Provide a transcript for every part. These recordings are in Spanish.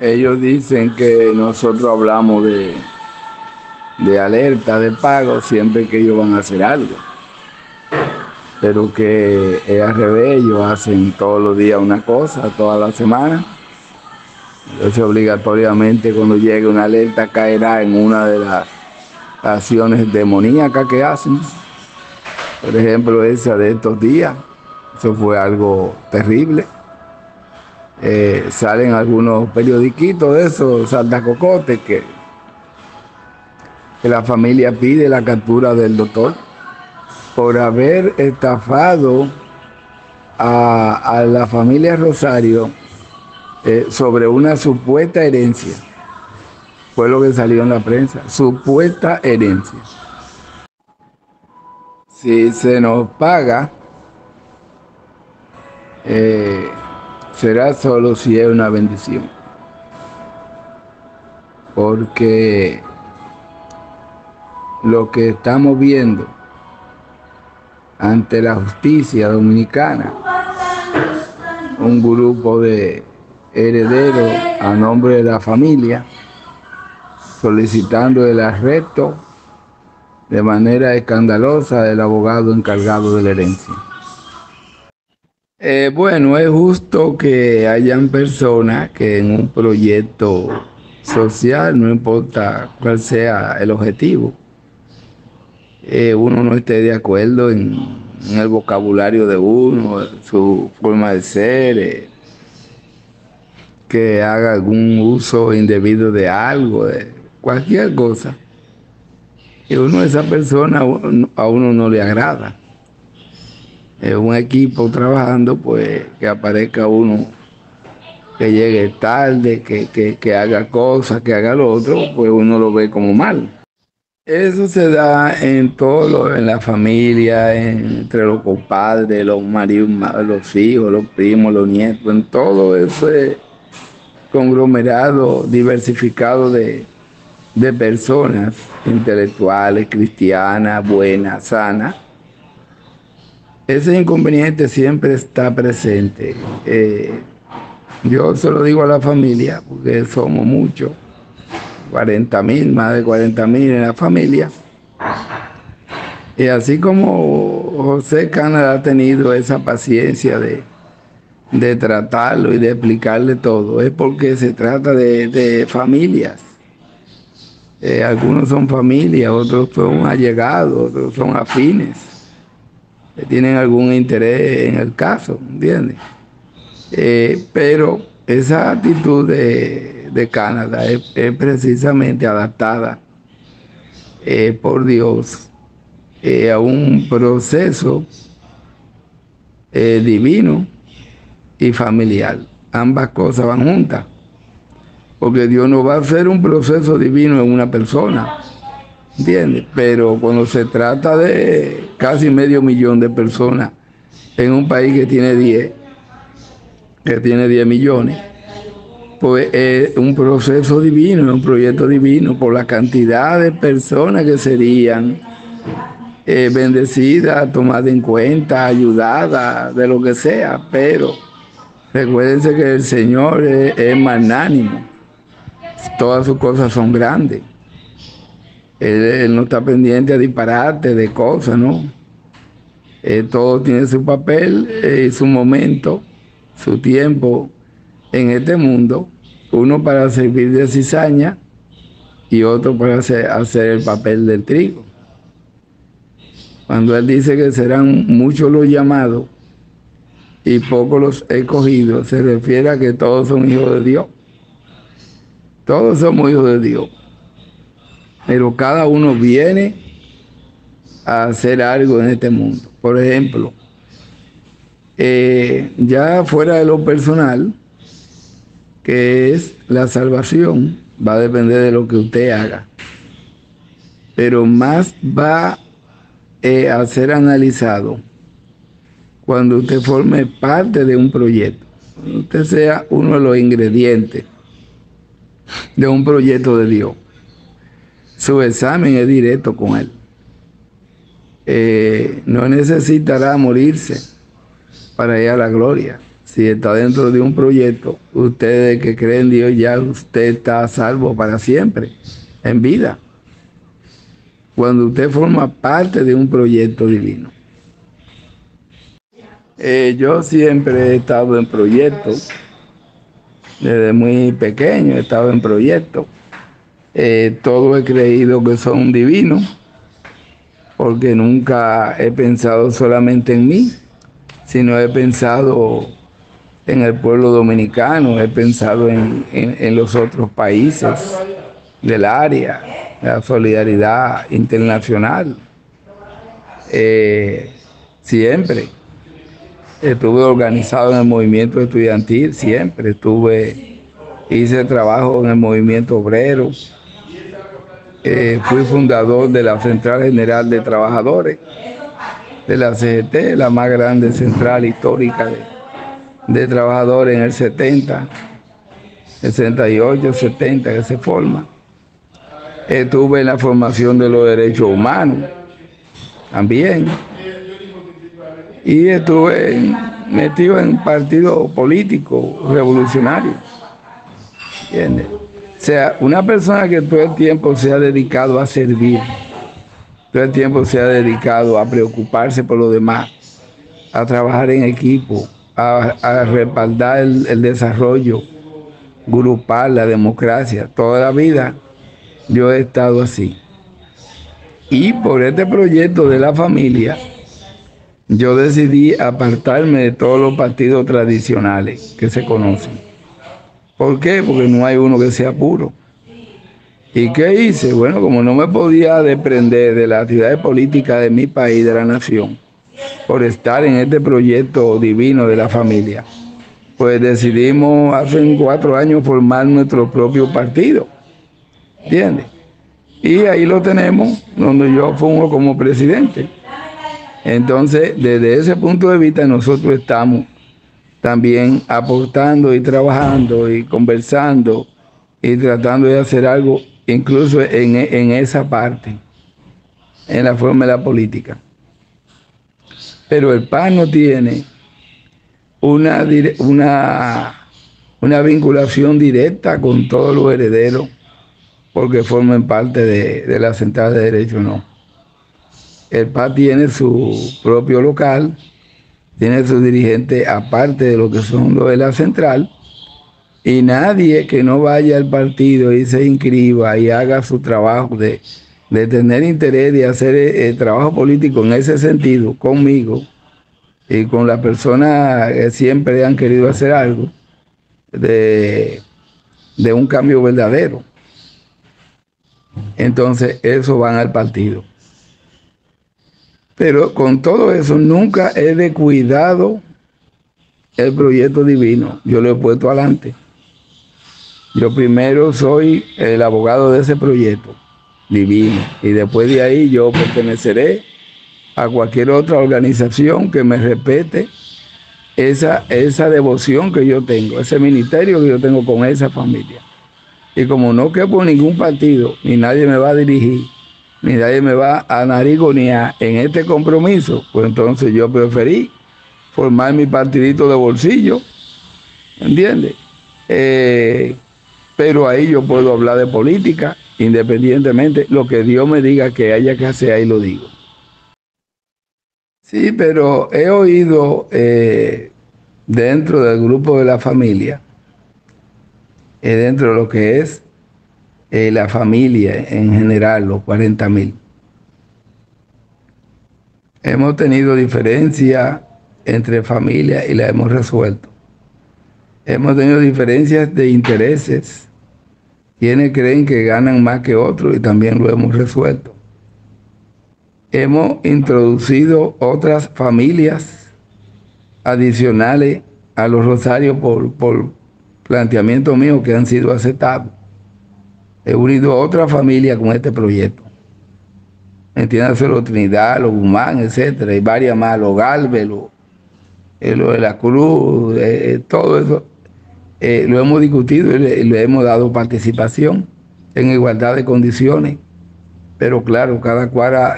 Ellos dicen que nosotros hablamos de alerta de pago siempre que ellos van a hacer algo, pero que es al revés. Ellos hacen todos los días una cosa, toda la semana. Entonces obligatoriamente cuando llegue una alerta caerá en una de las acciones demoníacas que hacen. Por ejemplo, esa de estos días, eso fue algo terrible. Salen algunos periodiquitos de esos saltacocotes que la familia pide la captura del doctor por haber estafado a la familia Rosario sobre una supuesta herencia. Fue lo que salió en la prensa, supuesta herencia. Si se nos paga, será solo si es una bendición, porque lo que estamos viendo ante la justicia dominicana, un grupo de herederos a nombre de la familia solicitando el arresto de manera escandalosa del abogado encargado de la herencia. Bueno, es justo que hayan personas que en un proyecto social, no importa cuál sea el objetivo, uno no esté de acuerdo en el vocabulario de uno, su forma de ser, que haga algún uso indebido de algo, de cualquier cosa. Y uno de esas personas a uno no le agrada. Un equipo trabajando, pues que aparezca uno que llegue tarde, que haga cosas, que haga lo otro, pues uno lo ve como mal. Eso se da en todo, en la familia, entre los compadres, los maridos, los hijos, los primos, los nietos, en todo ese conglomerado diversificado de personas intelectuales, cristianas, buenas, sanas. Ese inconveniente siempre está presente. Yo se lo digo a la familia, porque somos muchos, 40.000, más de 40.000 en la familia. Y así como José Canadá ha tenido esa paciencia de tratarlo y de explicarle todo, es porque se trata de familias. Algunos son familias, otros son allegados, otros son afines, tienen algún interés en el caso, ¿entiendes? Pero esa actitud de Canadá es precisamente adaptada por Dios a un proceso divino y familiar. Ambas cosas van juntas, porque Dios no va a hacer un proceso divino en una persona, ¿entiendes? Pero cuando se trata de casi 500.000 de personas en un país que tiene 10 millones, pues es un proceso divino, es un proyecto divino por la cantidad de personas que serían bendecidas, tomadas en cuenta, ayudadas, de lo que sea. Pero recuérdense que el Señor es magnánimo, todas sus cosas son grandes. Él no está pendiente a disparate de cosas, ¿no? Todo tiene su papel y su momento, su tiempo en este mundo, uno para servir de cizaña y otro para hacer el papel del trigo. Cuando él dice que serán muchos los llamados y pocos los escogidos, se refiere a que todos son hijos de Dios. Todos somos hijos de Dios, pero cada uno viene a hacer algo en este mundo. Por ejemplo, ya fuera de lo personal, que es la salvación, va a depender de lo que usted haga, pero más va a ser analizado cuando usted forme parte de un proyecto, cuando usted sea uno de los ingredientes de un proyecto de Dios. Su examen es directo con Él. No necesitará morirse para ir a la gloria, si está dentro de un proyecto, ustedes que creen en Dios, ya usted está a salvo para siempre, en vida. Cuando usted forma parte de un proyecto divino. Yo siempre he estado en proyectos, desde muy pequeño he estado en proyectos. Todo he creído que son divinos, porque nunca he pensado solamente en mí, sino he pensado en el pueblo dominicano, he pensado en los otros países del área, la solidaridad internacional. Siempre estuve organizado en el movimiento estudiantil, siempre hice trabajo en el movimiento obrero. Fui fundador de la Central General de Trabajadores, de la CGT, la más grande central histórica de trabajadores en el 70, 68, 70 que se forma. Estuve en la formación de los derechos humanos también. Y estuve metido en partidos políticos revolucionarios. ¿Entiendes? O sea, una persona que todo el tiempo se ha dedicado a servir, todo el tiempo se ha dedicado a preocuparse por los demás, a trabajar en equipo, a respaldar el desarrollo grupal, la democracia. Toda la vida yo he estado así. Y por este proyecto de la familia, yo decidí apartarme de todos los partidos tradicionales que se conocen. ¿Por qué? Porque no hay uno que sea puro. ¿Y qué hice? Bueno, como no me podía desprender de la actividad política de mi país, de la nación, por estar en este proyecto divino de la familia, pues decidimos hace 4 años formar nuestro propio partido. ¿Entiendes? Y ahí lo tenemos, donde yo funjo como presidente. Entonces, desde ese punto de vista, nosotros estamos también aportando y trabajando y conversando y tratando de hacer algo, incluso en esa parte, en la forma de la política. Pero el PAN no tiene una vinculación directa con todos los herederos, porque formen parte de la Central de Derecho, no. El PAN tiene su propio local, tiene sus dirigentes aparte de lo que son los de la central, y nadie que no vaya al partido y se inscriba y haga su trabajo de tener interés de hacer el trabajo político en ese sentido conmigo y con las personas que siempre han querido hacer algo de un cambio verdadero. Entonces, eso van al partido. Pero con todo eso nunca he descuidado el proyecto divino. Yo lo he puesto adelante. Yo primero soy el abogado de ese proyecto divino. Y después de ahí yo perteneceré a cualquier otra organización que me respete esa devoción que yo tengo, ese ministerio que yo tengo con esa familia. Y como no quepo en ningún partido, ni nadie me va a dirigir, ni nadie me va a narigonear en este compromiso, pues entonces yo preferí formar mi partidito de bolsillo, ¿entiendes? Pero ahí yo puedo hablar de política, independientemente, lo que Dios me diga que haya que hacer, ahí lo digo. Sí, pero he oído dentro del grupo de la familia, dentro de lo que es la familia en general, los 40.000. Hemos tenido diferencias entre familias y la hemos resuelto. Hemos tenido diferencias de intereses. Quienes creen que ganan más que otros y también lo hemos resuelto. Hemos introducido otras familias adicionales a los rosarios por planteamientos míos que han sido aceptados. He unido a otra familia con este proyecto. Entiéndase los Trinidad, los Guzmán, etcétera, y varias más, los Galvez, lo de la Cruz, todo eso. Lo hemos discutido y le hemos dado participación en igualdad de condiciones. Pero claro, cada cual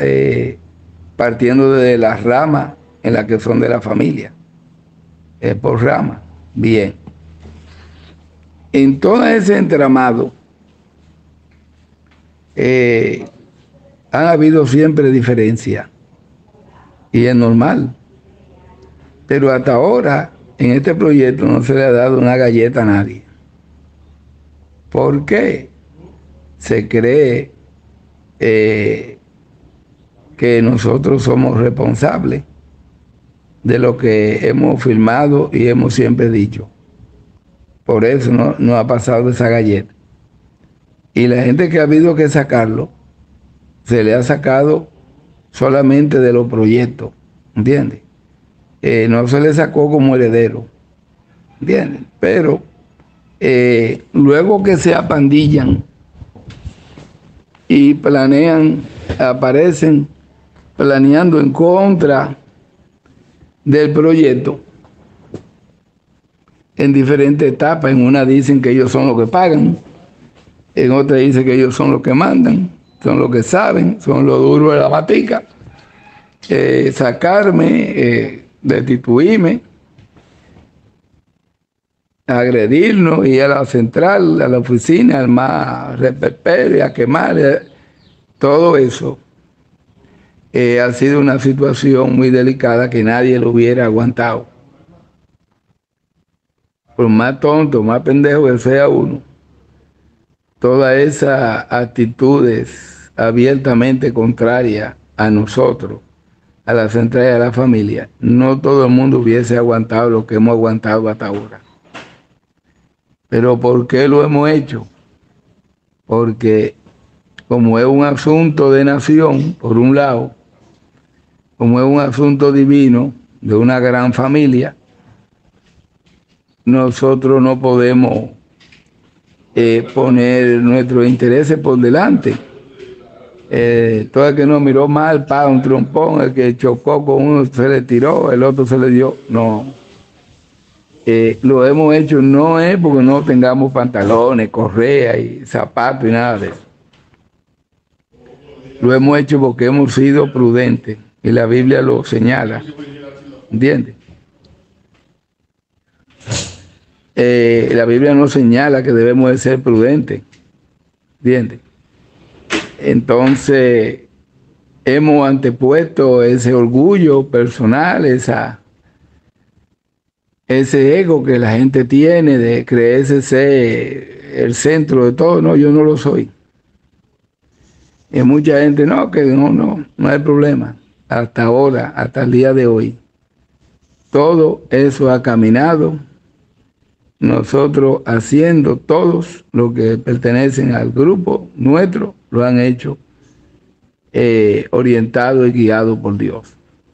partiendo de las ramas en las que son de la familia, por rama. Bien. En todo ese entramado han habido siempre diferencias y es normal. Pero hasta ahora en este proyecto no se le ha dado una galleta a nadie. ¿Por qué? Se cree que nosotros somos responsables de lo que hemos firmado y hemos siempre dicho. Por eso no ha pasado esa galleta. Y la gente que ha habido que sacarlo, se le ha sacado solamente de los proyectos, ¿entiendes? No se le sacó como heredero, ¿entiendes? Pero luego que se apandillan y planean, aparecen planeando en contra del proyecto en diferentes etapas. En una dicen que ellos son los que pagan, en otra dicen que ellos son los que mandan, son los que saben, son los duros de la matica, sacarme, destituirme, agredirnos, ir a la central, a la oficina, al más reperperio, a quemar, todo eso. Ha sido una situación muy delicada que nadie lo hubiera aguantado. Por más tonto, más pendejo que sea uno, todas esas actitudes abiertamente contrarias a nosotros, a la central y a la familia, no todo el mundo hubiese aguantado lo que hemos aguantado hasta ahora. Pero ¿por qué lo hemos hecho? Porque como es un asunto de nación, por un lado, como es un asunto divino de una gran familia, nosotros no podemos poner nuestros intereses por delante. Todo el que nos miró mal, para un trompón, el que chocó con uno se le tiró, el otro se le dio. No. Lo hemos hecho no es porque no tengamos pantalones, correa y zapatos y nada de eso. Lo hemos hecho porque hemos sido prudentes y la Biblia lo señala. ¿Entiendes? La Biblia nos señala que debemos de ser prudentes. ¿Entiendes? Entonces, hemos antepuesto ese orgullo personal, ese ego que la gente tiene de creerse ser el centro de todo. No, yo no lo soy. Y mucha gente, no, que no hay problema. Hasta ahora, hasta el día de hoy, todo eso ha caminado. Nosotros haciendo todos los que pertenecen al grupo nuestro, lo han hecho orientado y guiado por Dios.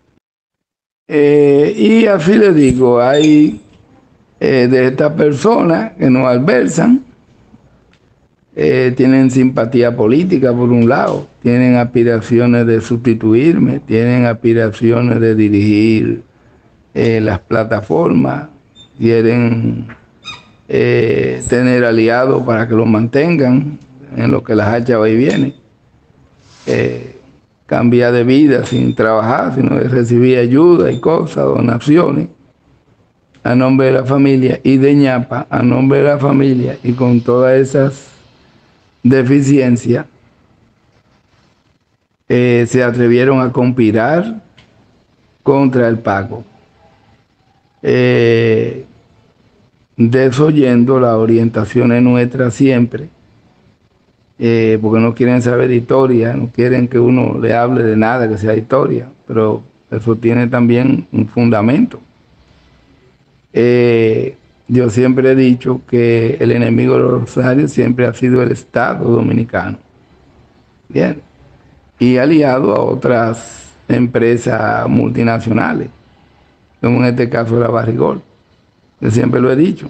Y así les digo, hay de estas personas que nos adversan, tienen simpatía política por un lado, tienen aspiraciones de sustituirme, tienen aspiraciones de dirigir las plataformas, quieren tener aliados para que los mantengan en lo que las hacha va y viene, cambiar de vida sin trabajar, sino de recibir ayuda y cosas, donaciones a nombre de la familia, y de ñapa a nombre de la familia, y con todas esas deficiencias se atrevieron a conspirar contra el pago, desoyendo las orientaciones nuestras siempre, porque no quieren saber de historia, no quieren que uno le hable de nada que sea historia, pero eso tiene también un fundamento. Yo siempre he dicho que el enemigo de los rosarios siempre ha sido el Estado dominicano. Bien. Y aliado a otras empresas multinacionales, como en este caso la Barrigol. Yo siempre lo he dicho.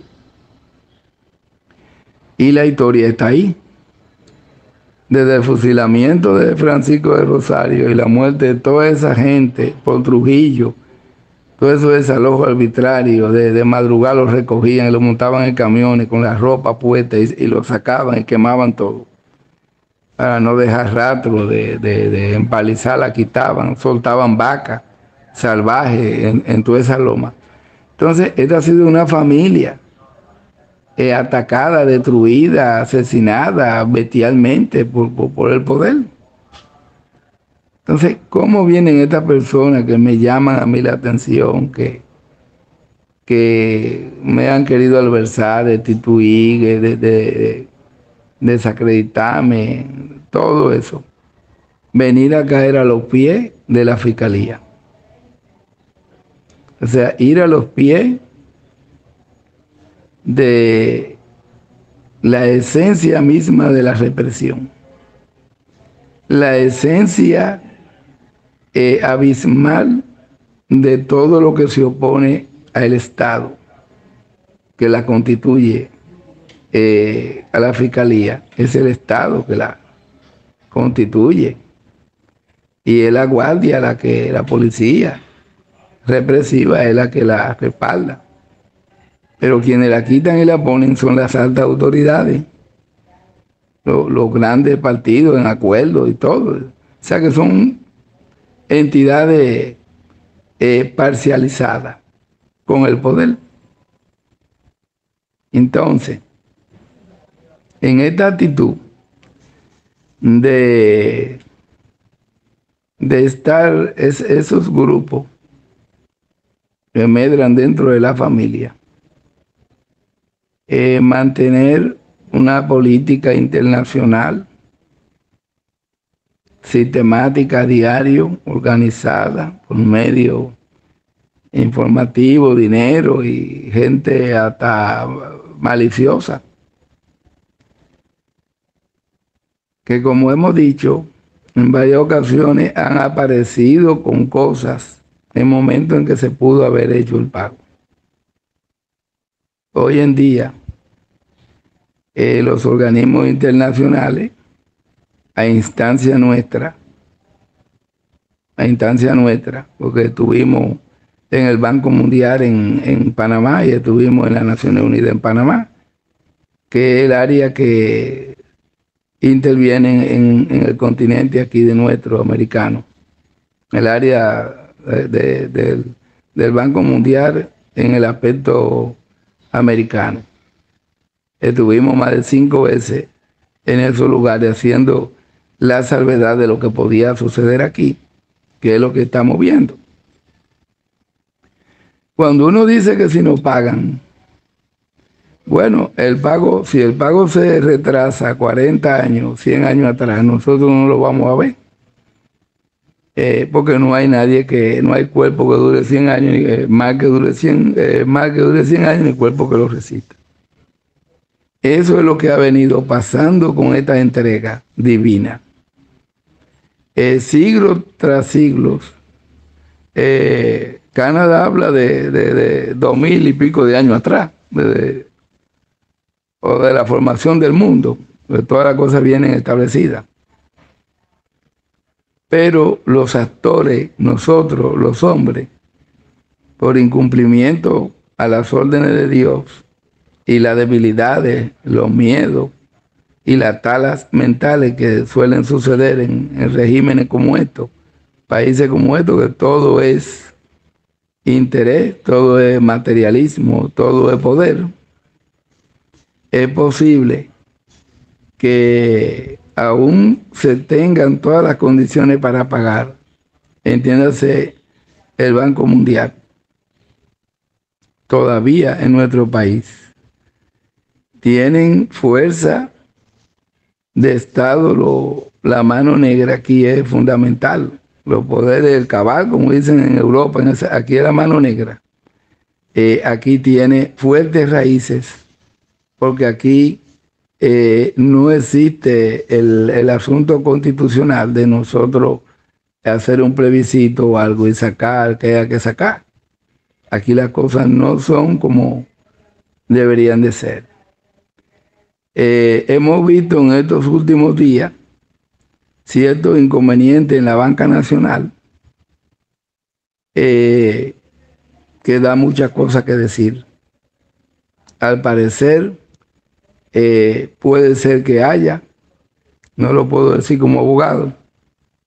Y la historia está ahí. Desde el fusilamiento de Francisco de Rosario y la muerte de toda esa gente por Trujillo, todo eso desalojo arbitrario, de madrugada los recogían y los montaban en camiones con la ropa puesta y los sacaban y quemaban todo. Para no dejar rastro de empalizar, la quitaban, soltaban vacas salvajes en toda esa loma. Entonces, esta ha sido una familia atacada, destruida, asesinada bestialmente por el poder. Entonces, ¿cómo vienen estas personas que me llaman a mí la atención, que me han querido adversar, destituir, desacreditarme, todo eso? Venir a caer a los pies de la fiscalía. O sea, ir a los pies de la esencia misma de la represión, la esencia abismal de todo lo que se opone al Estado, que la constituye, a la fiscalía. Es el Estado que la constituye y es la guardia, la policía represiva es la que la respalda. Pero quienes la quitan y la ponen son las altas autoridades, los grandes partidos en acuerdo y todo. O sea que son entidades parcializadas con el poder. Entonces, en esta actitud de estar esos grupos que medran dentro de la familia, mantener una política internacional sistemática, diario, organizada, por medio informativo, dinero y gente hasta maliciosa, que como hemos dicho en varias ocasiones han aparecido con cosas en momentos en que se pudo haber hecho el pago. Hoy en día, los organismos internacionales, a instancia nuestra, porque estuvimos en el Banco Mundial en Panamá y estuvimos en las Naciones Unidas en Panamá, que es el área que interviene en el continente aquí de nuestro americano, el área del Banco Mundial en el aspecto americano. Estuvimos más de 5 veces en esos lugares haciendo la salvedad de lo que podía suceder aquí, que es lo que estamos viendo. Cuando uno dice que si no pagan, bueno, si el pago se retrasa 40 años, 100 años atrás, nosotros no lo vamos a ver. Porque no hay no hay cuerpo que dure 100 años, más que dure 100 años, ni cuerpo que lo resista. Eso es lo que ha venido pasando con esta entrega divina. Siglos tras siglos, Canadá habla de 2000 y pico de años atrás, o de la formación del mundo, de todas las cosas vienen establecidas. Pero los actores, nosotros, los hombres, por incumplimiento a las órdenes de Dios y las debilidades, los miedos y las talas mentales que suelen suceder en regímenes como estos, países como estos, que todo es interés, todo es materialismo, todo es poder, es posible que aún se tengan todas las condiciones para pagar, entiéndase el Banco Mundial, todavía en nuestro país tienen fuerza de Estado. La mano negra aquí es fundamental. Los poderes del cabal, como dicen en Europa, aquí es la mano negra. Aquí tiene fuertes raíces, porque aquí no existe el asunto constitucional de nosotros hacer un plebiscito o algo y sacar que haya que sacar. Aquí las cosas no son como deberían de ser. Hemos visto en estos últimos días ciertos inconvenientes en la banca nacional, que da muchas cosas que decir. Al parecer, puede ser que haya, no lo puedo decir como abogado,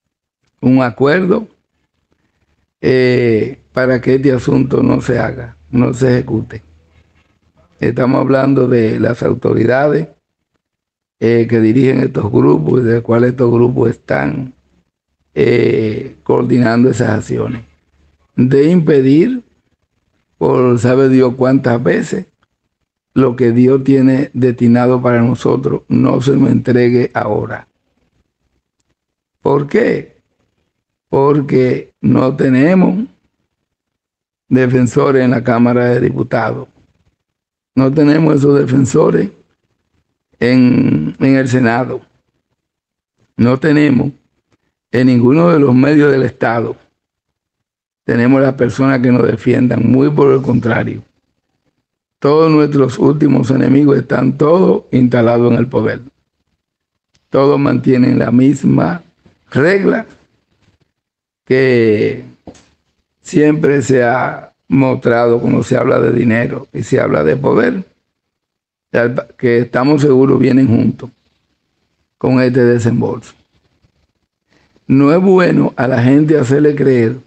un acuerdo para que este asunto no se haga. no se ejecute. Estamos hablando de las autoridades que dirigen estos grupos y de cuáles estos grupos están coordinando esas acciones. De impedir, por sabe Dios cuántas veces, lo que Dios tiene destinado para nosotros no se nos entregue ahora. ¿Por qué? Porque no tenemos defensores en la Cámara de Diputados. No tenemos esos defensores en el Senado. No tenemos en ninguno de los medios del Estado. Tenemos las personas que nos defiendan, muy por el contrario. Todos nuestros últimos enemigos están todos instalados en el poder. Todos mantienen la misma regla que siempre se ha mostrado cuando se habla de dinero y se habla de poder, que estamos seguros vienen juntos con este desembolso. No es bueno a la gente hacerle creer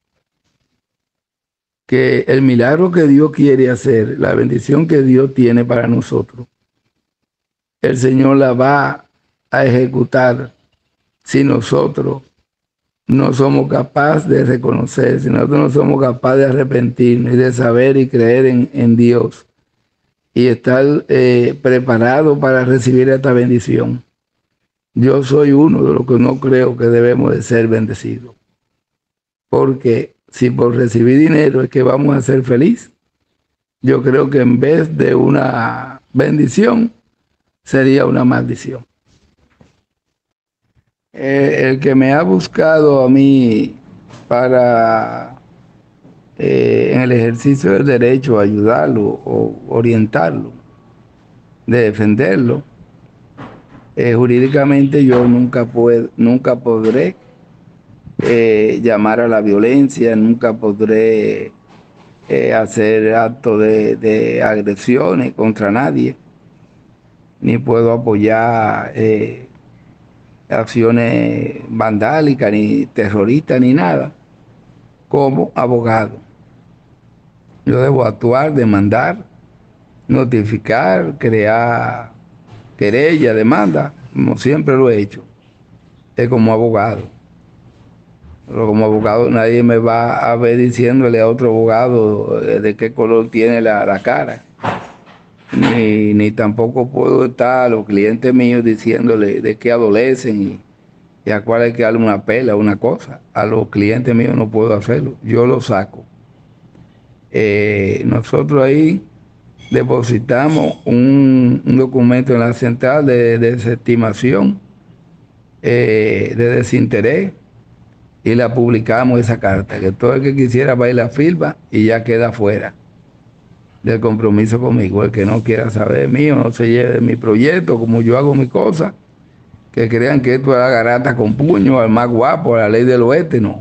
que el milagro que Dios quiere hacer, la bendición que Dios tiene para nosotros, el Señor la va a ejecutar si nosotros no somos capaces de reconocer, si nosotros no somos capaces de arrepentirnos y de saber y creer en Dios y estar preparados para recibir esta bendición. Yo soy uno de los que no creo que debemos de ser bendecidos, porque si por recibir dinero es que vamos a ser felices, yo creo que en vez de una bendición, sería una maldición. El que me ha buscado a mí para, en el ejercicio del derecho, ayudarlo o orientarlo, de defenderlo, jurídicamente yo nunca podré llamar a la violencia, nunca podré hacer actos de agresiones contra nadie, ni puedo apoyar acciones vandálicas, ni terroristas, ni nada, como abogado. Yo debo actuar, demandar, notificar, crear querella, demanda, como siempre lo he hecho, es como abogado. Pero como abogado nadie me va a ver diciéndole a otro abogado de qué color tiene la cara. Ni tampoco puedo estar a los clientes míos diciéndole de qué adolecen y a cuál hay que darle una pela, una cosa. A los clientes míos no puedo hacerlo, yo lo saco. Nosotros ahí depositamos un documento en la central de desestimación, de desinterés, y la publicamos esa carta, que todo el que quisiera va a ir a la firma y ya queda fuera del compromiso conmigo. El que no quiera saber mío, no se lleve de mi proyecto, como yo hago mi cosa, que crean que esto es la garata con puño, al más guapo, a la ley del oeste, no.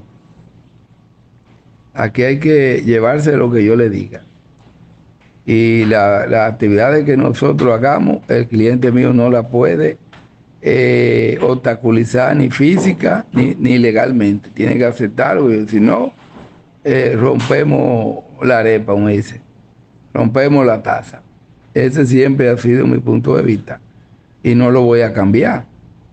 Aquí hay que llevarse lo que yo le diga. Y las actividades que nosotros hagamos, el cliente mío no la puede obstaculizar ni física ni legalmente. Tiene que aceptarlo, si no, rompemos la arepa, como dice. Rompemos la taza. Ese siempre ha sido mi punto de vista y no lo voy a cambiar.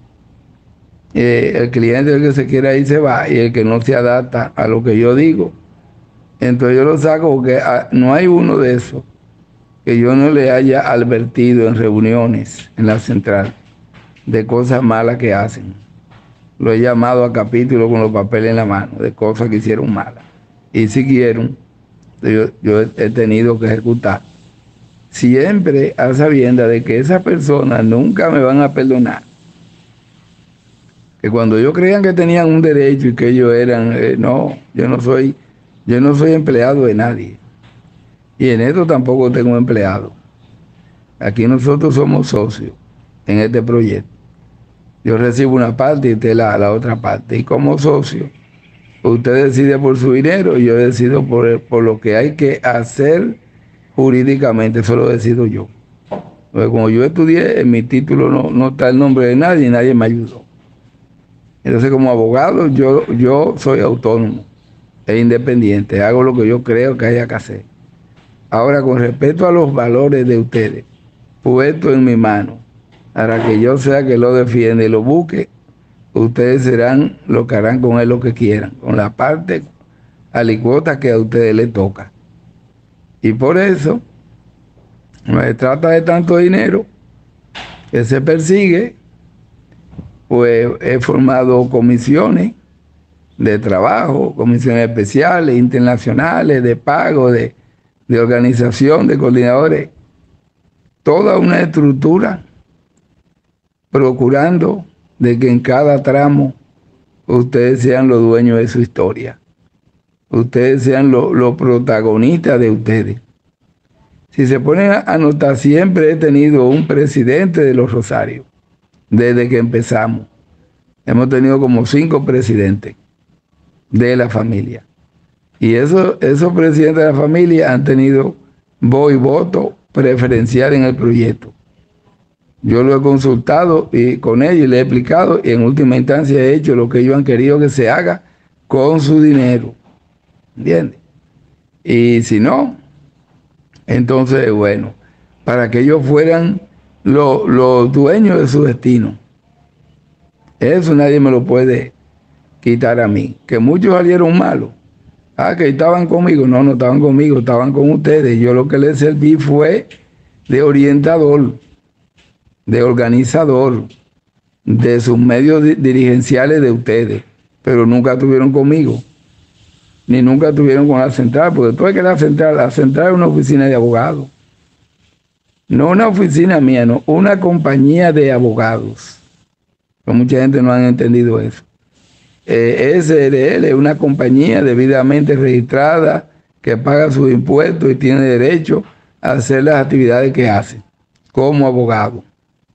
El cliente, el que se quiera ir, se va, y el que no se adapta a lo que yo digo, entonces yo lo saco, porque no hay uno de esos que yo no le haya advertido en reuniones en la central de cosas malas que hacen. Lo he llamado a capítulo con los papeles en la mano de cosas que hicieron malas y siguieron. Yo he tenido que ejecutar, siempre a sabiendas de que esas personas nunca me van a perdonar. Que cuando ellos creían que tenían un derecho y que ellos eran, no, yo no soy empleado de nadie. Y en esto tampoco tengo empleado. Aquí nosotros somos socios en este proyecto. Yo recibo una parte y usted la otra parte. Y como socio, usted decide por su dinero y yo decido por lo que hay que hacer jurídicamente. Eso lo decido yo. Porque como yo estudié, en mi título no está el nombre de nadie y nadie me ayudó. Entonces, como abogado, yo soy autónomo e independiente. Hago lo que yo creo que haya que hacer. Ahora, con respecto a los valores de ustedes, puestos en mi mano, para que yo sea que lo defienda y lo busque, ustedes serán los que harán con él lo que quieran, con la parte alicuota que a ustedes les toca. Y por eso, no se trata de tanto dinero que se persigue, pues he formado comisiones de trabajo, comisiones especiales, internacionales, de pago, de organización, de coordinadores, toda una estructura procurando de que en cada tramo ustedes sean los dueños de su historia, ustedes sean los protagonistas de ustedes. Si se ponen a notar, siempre he tenido un presidente de los Rosarios, desde que empezamos. Hemos tenido como 5 presidentes de la familia. Y esos presidentes de la familia han tenido voz y voto preferencial en el proyecto. Yo lo he consultado y con ellos y le he explicado, y en última instancia he hecho lo que ellos han querido que se haga con su dinero. ¿Entiendes? Y si no, entonces, bueno, para que ellos fueran los dueños de su destino. Eso nadie me lo puede quitar a mí. Que muchos salieron malos. Ah, que estaban conmigo. No, no estaban conmigo, estaban con ustedes. Yo lo que les serví fue de orientador, de organizador, de sus medios dirigenciales de ustedes. Pero nunca estuvieron conmigo. Ni nunca estuvieron con la central, porque tú ves que la central es una oficina de abogados. No una oficina mía, no, una compañía de abogados. Pero mucha gente no ha entendido eso. SRL es una compañía debidamente registrada que paga sus impuestos y tiene derecho a hacer las actividades que hace como abogado.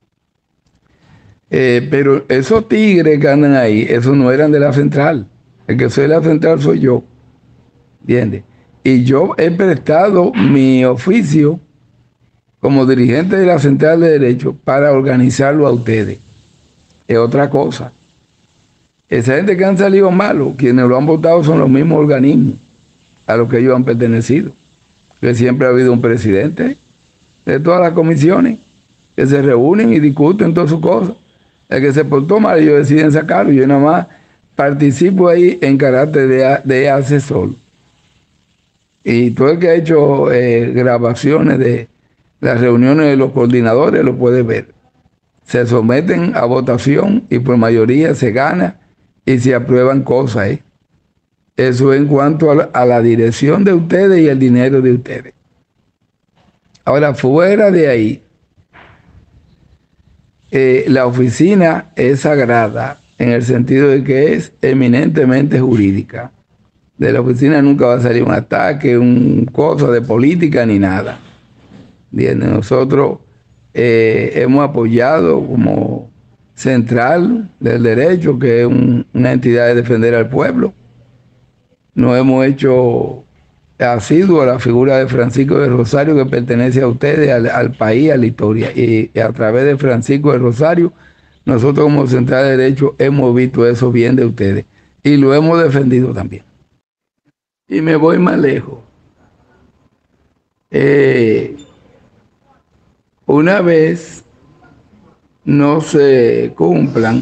Pero esos tigres que andan ahí, esos no eran de la central. El que soy de la central soy yo. ¿Entiendes? Y yo he prestado mi oficio como dirigente de la Central de Derecho para organizarlo a ustedes. Es otra cosa. Esa gente que han salido malos, quienes lo han votado son los mismos organismos a los que ellos han pertenecido. Que siempre ha habido un presidente de todas las comisiones que se reúnen y discuten todas sus cosas. El que se portó mal, ellos deciden sacarlo. Yo nada más participo ahí en carácter de asesor. Y todo el que ha hecho grabaciones de las reuniones de los coordinadores lo puede ver. Se someten a votación y por mayoría se gana y se aprueban cosas. Eso en cuanto a la dirección de ustedes y el dinero de ustedes. Ahora, fuera de ahí, la oficina es sagrada en el sentido de que es eminentemente jurídica. De la oficina nunca va a salir un ataque, un cosa de política ni nada. ¿Entiendes? Nosotros hemos apoyado como Central del Derecho, que es una entidad de defender al pueblo. Nos hemos hecho asiduos a la figura de Francisco de Rosario, que pertenece a ustedes, al país, a la historia. Y a través de Francisco de Rosario, nosotros como Central de Derecho hemos visto eso bien de ustedes. Y lo hemos defendido también. Y me voy más lejos. Una vez no se cumplan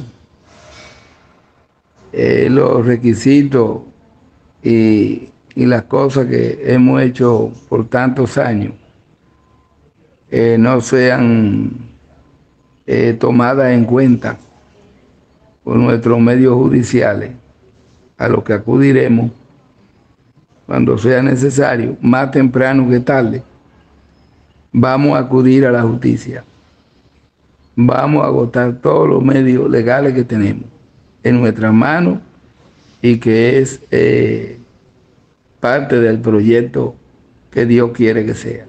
los requisitos y las cosas que hemos hecho por tantos años, no sean tomadas en cuenta por nuestros medios judiciales, a los que acudiremos cuando sea necesario, más temprano que tarde, vamos a acudir a la justicia. Vamos a agotar todos los medios legales que tenemos en nuestras manos y que es parte del proyecto que Dios quiere que sea.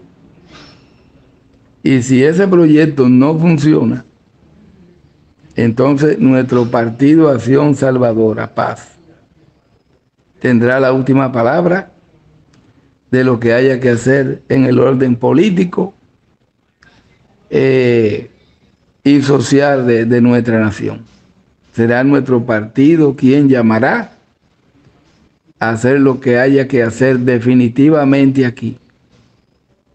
Y si ese proyecto no funciona, entonces nuestro partido Acción Salvadora, Paz, tendrá la última palabra de lo que haya que hacer en el orden político y social de nuestra nación. Será nuestro partido quien llamará a hacer lo que haya que hacer definitivamente aquí.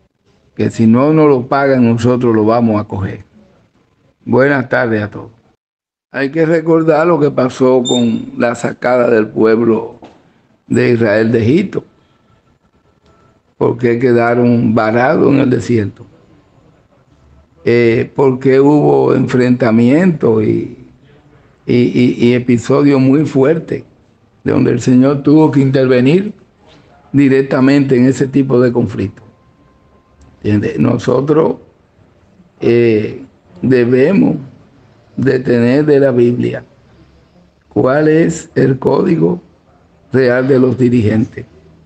que si no nos lo pagan nosotros lo vamos a coger. Buenas tardes a todos. Hay que recordar lo que pasó con la sacada del pueblo de Israel de Egipto, porque quedaron varados en el desierto, porque hubo enfrentamientos y episodios muy fuertes, donde el Señor tuvo que intervenir directamente en ese tipo de conflictos. Nosotros debemos de tener de la Biblia cuál es el código real de los dirigentes,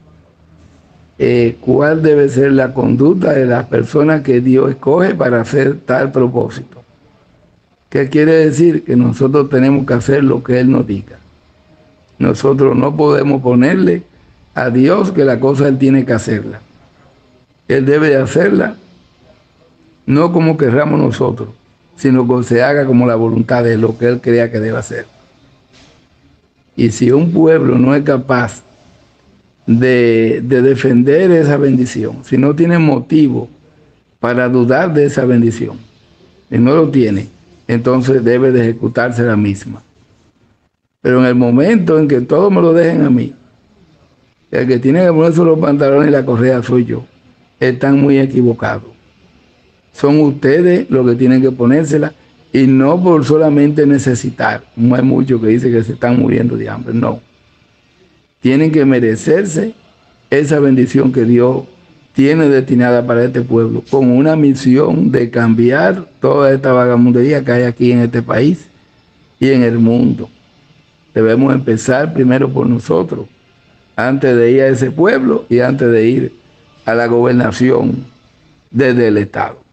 cuál debe ser la conducta de las personas que Dios escoge para hacer tal propósito. ¿Qué quiere decir? Que nosotros tenemos que hacer lo que Él nos diga. Nosotros no podemos ponerle a Dios que la cosa Él tiene que hacerla. Él debe de hacerla no como querramos nosotros, sino que se haga como la voluntad de lo que Él crea que debe hacer. Y si un pueblo no es capaz de defender esa bendición, si no tiene motivo para dudar de esa bendición, y no lo tiene, entonces debe de ejecutarse la misma. Pero en el momento en que todos me lo dejen a mí, el que tiene que ponerse los pantalones y la correa soy yo, están muy equivocados. Son ustedes los que tienen que ponérsela, y no por solamente necesitar. No hay muchos que dicen que se están muriendo de hambre, no. Tienen que merecerse esa bendición que Dios tiene destinada para este pueblo, con una misión de cambiar toda esta vagabundería que hay aquí en este país y en el mundo. Debemos empezar primero por nosotros, antes de ir a ese pueblo y antes de ir a la gobernación desde el Estado.